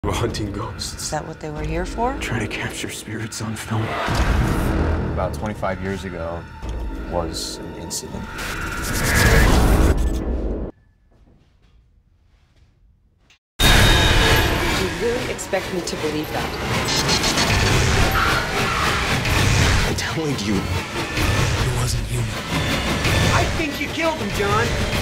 We're hunting ghosts. Is that what they were here for? Trying to capture spirits on film. About 25 years ago was an incident. Do you really expect me to believe that? I'm telling you, it wasn't human. I think you killed him, John.